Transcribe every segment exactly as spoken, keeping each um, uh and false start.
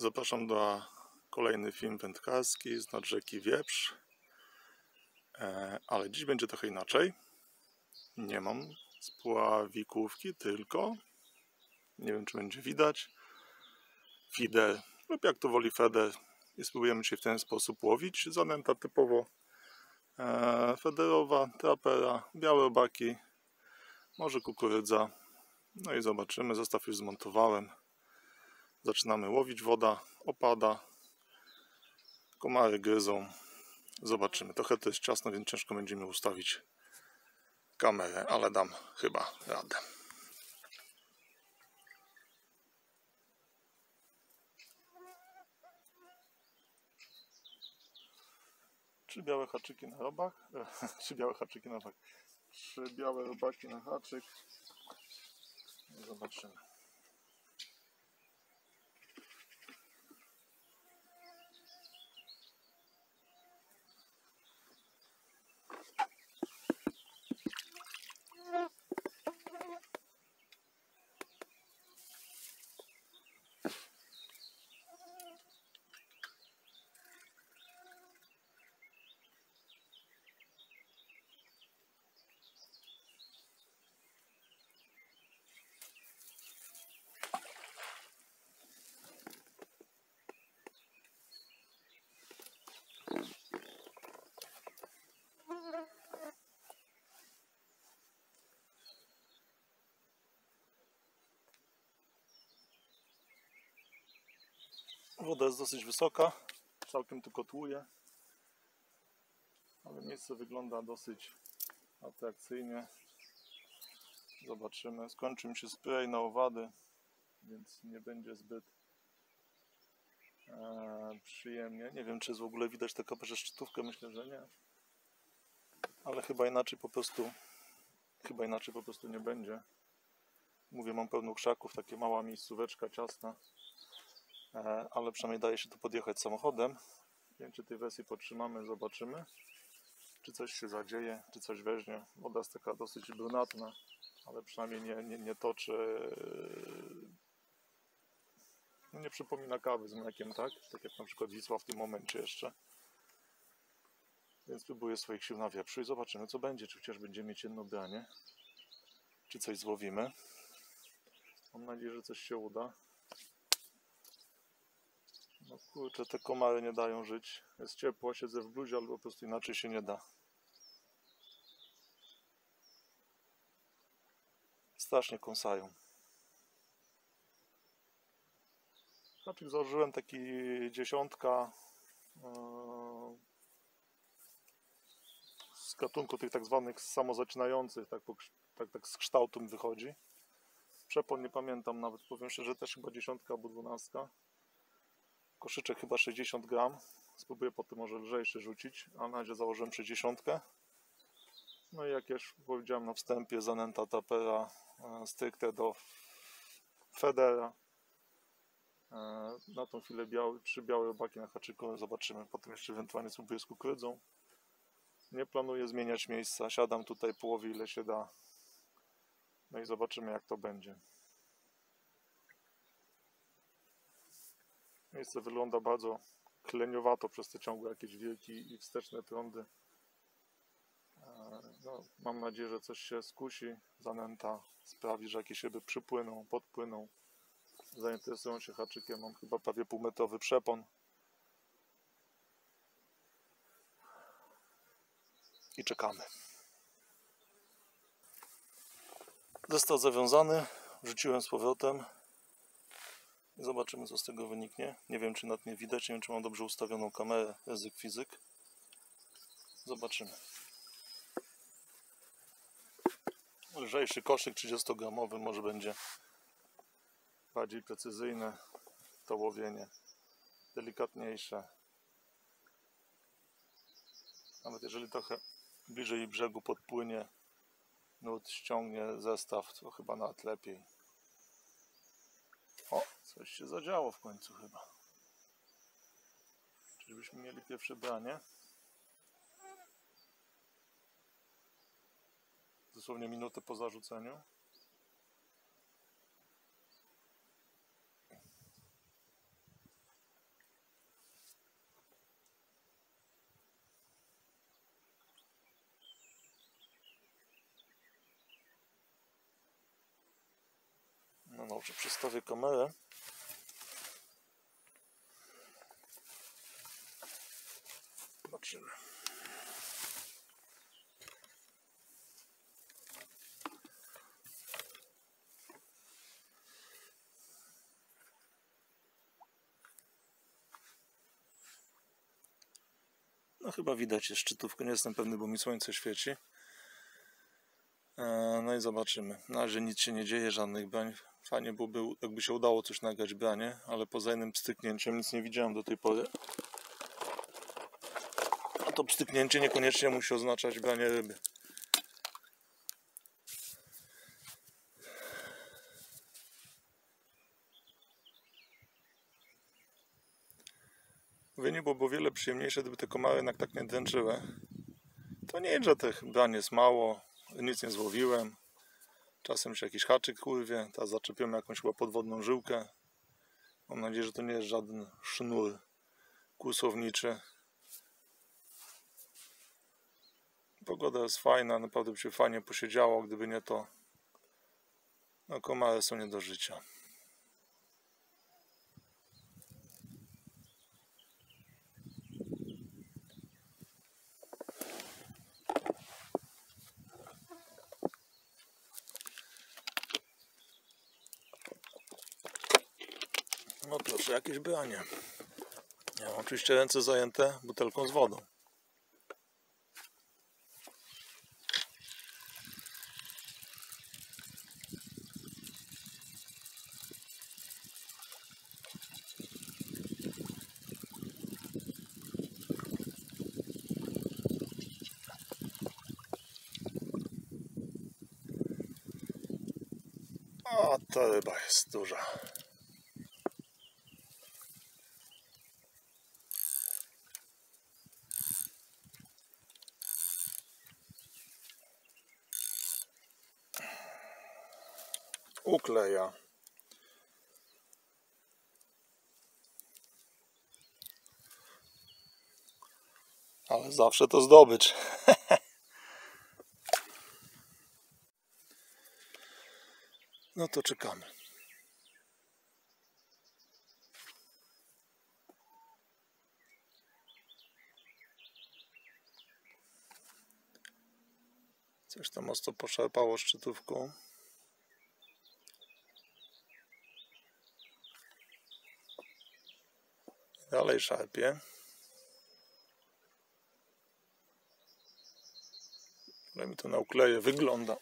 Zapraszam na kolejny film wędkarski z nad rzeki Wieprz, ale dziś będzie trochę inaczej. Nie mam spławikówki, tylko nie wiem, czy będzie widać fider lub jak to woli feder, i spróbujemy się w ten sposób łowić. Zanęta typowo federowa, trapera, białe robaki, może kukurydza. No i zobaczymy, zestaw już zmontowałem. Zaczynamy łowić, woda opada, komary gryzą. Zobaczymy. Trochę to jest ciasno, więc ciężko będzie mi ustawić kamerę, ale dam chyba radę. Trzy białe haczyki na robach. Trzy białe haczyki na robach. Trzy białe robaki na haczyk. Zobaczymy. Woda jest dosyć wysoka, całkiem tu kotłuje, ale miejsce wygląda dosyć atrakcyjnie. Zobaczymy. Skończy mi się spray na owady, więc nie będzie zbyt e, przyjemnie. Nie wiem, czy jest w ogóle widać tę kaperze szczytówkę, myślę, że nie. Ale chyba inaczej po prostu chyba inaczej po prostu nie będzie. Mówię, mam pełno krzaków, takie mała miejscóweczka ciasna. Ale przynajmniej daje się tu podjechać samochodem. Nie wiem, czy tej wersji potrzymamy, zobaczymy, czy coś się zadzieje, czy coś weźmie. Woda jest taka dosyć brunatna, ale przynajmniej nie, nie, nie toczy, no nie przypomina kawy z mlekiem, tak? Tak jak na przykład Wisła w tym momencie jeszcze. Więc spróbuję swoich sił na wieprzu i zobaczymy, co będzie, czy chociaż będziemy mieć jedno branie, czy coś złowimy. Mam nadzieję, że coś się uda. No kurczę, te komary nie dają żyć. Jest ciepło, siedzę w bluzie, ale po prostu inaczej się nie da. Strasznie kąsają. Haczyk założyłem taki dziesiątka yy, z gatunku tych tak zwanych samozaczynających, tak, tak, tak z kształtu mi wychodzi. Przepon nie pamiętam nawet, powiem szczerze, też chyba dziesiątka albo dwunastka. Koszyczek chyba sześćdziesiąt gram. Spróbuję potem może lżejszy rzucić, a na razie założyłem sześćdziesiątkę. No i jak już powiedziałem na wstępie, zanęta trapera stricte do federa. Na tą chwilę biały, trzy białe robaki na haczyku, zobaczymy. Potem jeszcze ewentualnie spróbuję z kukurydzą. Nie planuję zmieniać miejsca, siadam tutaj połowie ile się da. No i zobaczymy, jak to będzie. Miejsce wygląda bardzo kleniowato przez te ciągłe jakieś wielkie i wsteczne prądy. No, mam nadzieję, że coś się skusi. Zanęta sprawi, że jakieś ryby przypłyną, podpłyną, zainteresują się haczykiem. Mam chyba prawie półmetrowy przepon. I czekamy. Zestaw zawiązany, wrzuciłem z powrotem. Zobaczymy, co z tego wyniknie. Nie wiem, czy nad mnie widać, nie wiem, czy mam dobrze ustawioną kamerę, ryzyk fizyk. Zobaczymy. Lżejszy koszyk trzydziestogramowy, może będzie bardziej precyzyjne to łowienie, delikatniejsze. Nawet jeżeli trochę bliżej brzegu podpłynie, nut ściągnie zestaw, to chyba nawet lepiej. O, coś się zadziało w końcu chyba. Czyżbyśmy mieli pierwsze branie? Dosłownie minutę po zarzuceniu. Może przestawię kamerę. Zobaczymy. No chyba widać jest szczytówkę, nie jestem pewny, bo mi słońce świeci. No i zobaczymy. Na razie nic się nie dzieje, żadnych brań. Fajnie byłoby, jakby się udało coś nagrać branie, ale poza innym pstryknięciem nic nie widziałem do tej pory. A to pstryknięcie niekoniecznie musi oznaczać branie ryby. Mówię, nie byłoby o wiele przyjemniejsze, gdyby te komary jednak tak nie dręczyły. To nie jest, że tych brań jest mało, nic nie złowiłem. Czasem się jakiś haczyk urwie, teraz zaczepiłem jakąś chyba podwodną żyłkę. Mam nadzieję, że to nie jest żaden sznur kłusowniczy. Pogoda jest fajna, naprawdę by się fajnie posiedziało, gdyby nie to, no komary są nie do życia. No proszę, jakieś branie. Ja mam oczywiście ręce zajęte butelką z wodą. O, ta ryba jest duża. Ukleja. Ale zawsze to zdobycz. No to czekamy. Coś tam mocno poszarpało szczytówką. Dalej szarpie. Ale mi to na ukleje wygląda.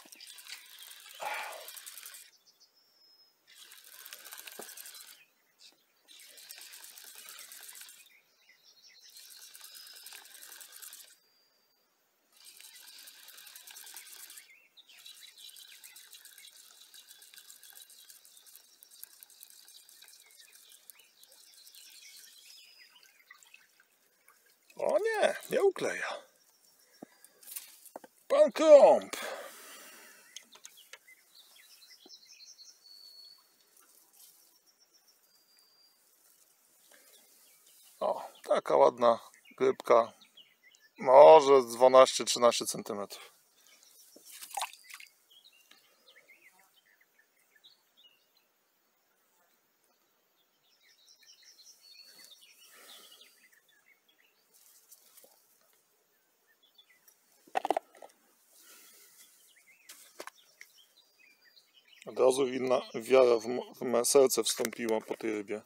O nie, nie ukleja. Pan Krąb. O, taka ładna rybka. Może z dwanaście trzynaście centymetrów. Od razu inna wiara w, w moje serce wstąpiła po tej rybie.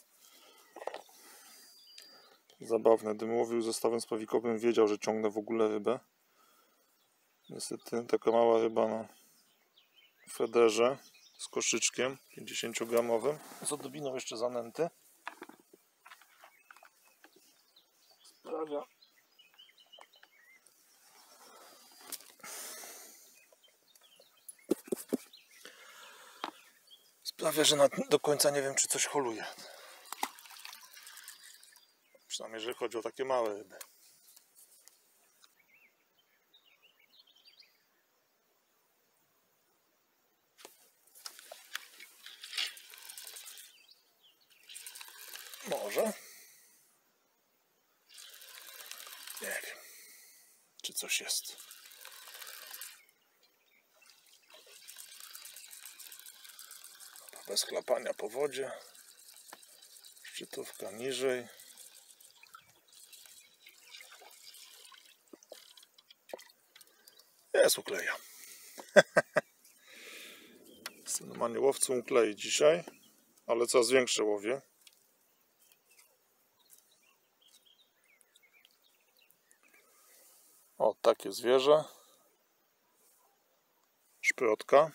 Zabawne. Gdybym łowił zestawem spławikowym, wiedział, że ciągnę w ogóle rybę. Niestety taka mała ryba na federze z koszyczkiem pięćdziesięciogramowym. Z odrobiną jeszcze zanęty. Sprawia, sprawia, że na, do końca nie wiem, czy coś holuje. Przynajmniej jeżeli chodzi o takie małe ryby. Może. Nie wiem, czy coś jest. bez chlapania po wodzie. Szczytówka niżej. Jest ukleja. Jestem normalnie łowcą uklei dzisiaj, ale coraz większe łowie. O, takie zwierzę. Szprotka.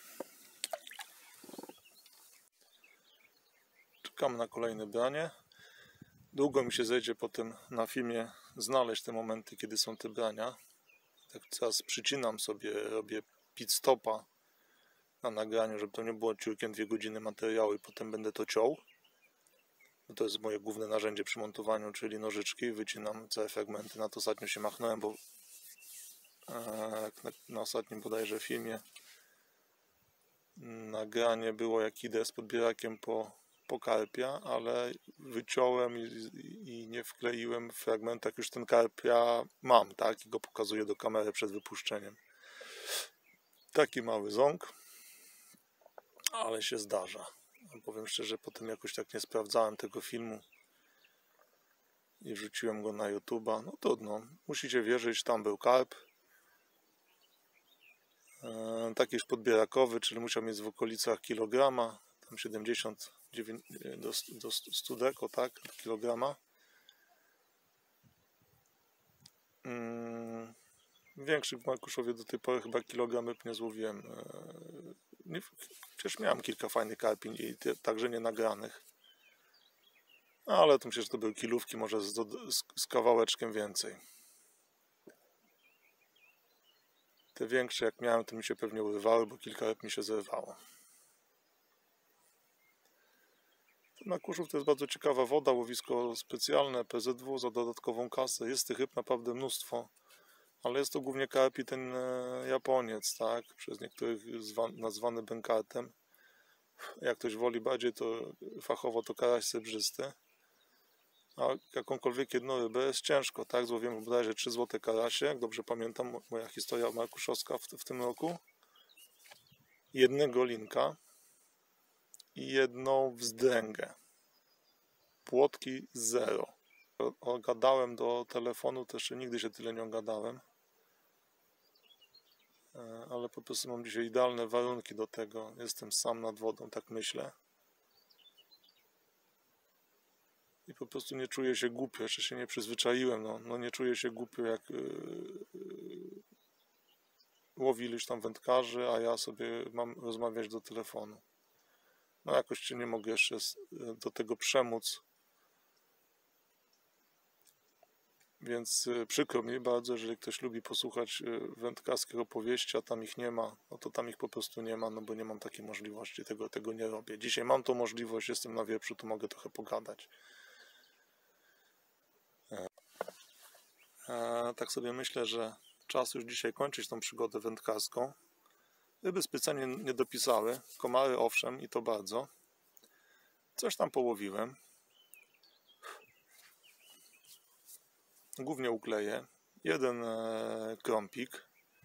Czekam na kolejne branie. Długo mi się zejdzie potem na filmie znaleźć te momenty, kiedy są te brania. Tak teraz przycinam sobie, robię pit stopa na nagraniu, żeby to nie było ciurkiem dwie godziny materiału i potem będę to ciął. To jest moje główne narzędzie przy montowaniu, czyli nożyczki. Wycinam całe fragmenty. Na to ostatnio się machnąłem, bo jak na ostatnim bodajże filmie nagranie było, jak idę z podbierakiem po, po karpia, ale wyciąłem i, i nie wkleiłem w fragmentach, już ten karpia mam, tak? I go pokazuję do kamery przed wypuszczeniem. Taki mały ząg, ale się zdarza. Powiem szczerze, potem jakoś tak nie sprawdzałem tego filmu i wrzuciłem go na YouTube'a. No trudno, musicie wierzyć, tam był karp. E, taki już podbierakowy, czyli musiał mieć w okolicach kilograma, tam siedemdziesiąt do, do stu deko, tak, kilograma. Mm, większych w Markuszowie do tej pory chyba kilogram ryb nie złowiłem. E, nie, przecież miałem kilka fajnych karpi i te, także nie nagranych. Ale to myślę, że to były kilówki, może z, z, z kawałeczkiem więcej. Te większe jak miałem, to mi się pewnie urywały, bo kilka ryb mi się zerwało. Na Kurzów to jest bardzo ciekawa woda, łowisko specjalne, P Z W za dodatkową kasę. Jest tych ryb naprawdę mnóstwo, ale jest to głównie karp i ten Japoniec, tak? Przez niektórych zwa, nazwany bękartem. Jak ktoś woli bardziej, to fachowo to karaś sebrzysty. A jakąkolwiek jedną rybę jest ciężko, tak? Złowiłem bodajże trzy złote karasie, jak dobrze pamiętam, moja historia markuszowska w, w tym roku. Jednego linka i jedną wzdręgę. Płotki zero. Ogadałem do telefonu, też jeszcze nigdy się tyle nie ogadałem. Ale po prostu mam dzisiaj idealne warunki do tego. Jestem sam nad wodą, tak myślę. I po prostu nie czuję się głupio, jeszcze się nie przyzwyczaiłem, no, no nie czuję się głupio, jak yy, yy, łowi iluś tam wędkarzy, a ja sobie mam rozmawiać do telefonu. No jakoś się nie mogę jeszcze do tego przemóc. Więc yy, przykro mi bardzo, jeżeli ktoś lubi posłuchać yy, wędkarskich opowieści, a tam ich nie ma, no to tam ich po prostu nie ma, no bo nie mam takiej możliwości, tego, tego nie robię. Dzisiaj mam tą możliwość, jestem na wieprzu, to mogę trochę pogadać. Tak sobie myślę, że czas już dzisiaj kończyć tą przygodę wędkarską. Ryby specjalnie nie dopisały. Komary owszem i to bardzo. Coś tam połowiłem. Głównie ukleję. Jeden e, krąpik.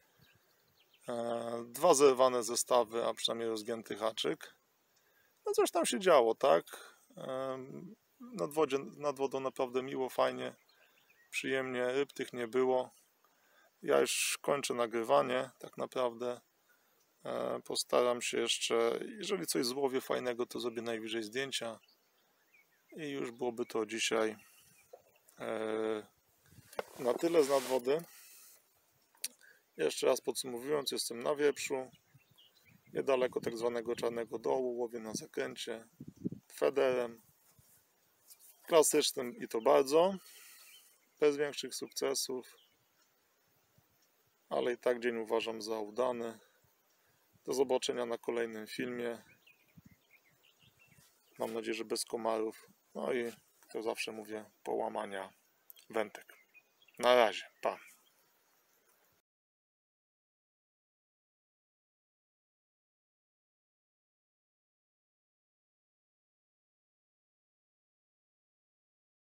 E, dwa zerwane zestawy, a przynajmniej rozgięty haczyk. No coś tam się działo, tak? E, nad, wodzie, nad wodą naprawdę miło, fajnie. Przyjemnie, ryb tych nie było. Ja już kończę nagrywanie, tak naprawdę. E, postaram się jeszcze, jeżeli coś złowię fajnego, to zrobię najwyżej zdjęcia. I już byłoby to dzisiaj e, na tyle z nadwody. Jeszcze raz podsumowując, jestem na wieprzu, niedaleko tak zwanego Czarnego Dołu, łowię na zakręcie, federem, klasycznym i to bardzo. Bez większych sukcesów, ale i tak dzień uważam za udany. Do zobaczenia na kolejnym filmie. Mam nadzieję, że bez komarów. No i to zawsze mówię, połamania wędek. Na razie, pa.